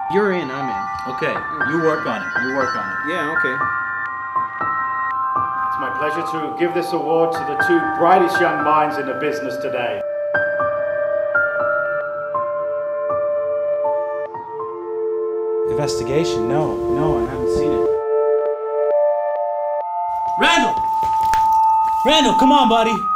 You're in, I'm in. Okay, you work on it. You work on it. Yeah, okay. It's my pleasure to give this award to the two brightest young minds in the business today. Investigation? No, I haven't seen it. Randall! Randall, come on, buddy.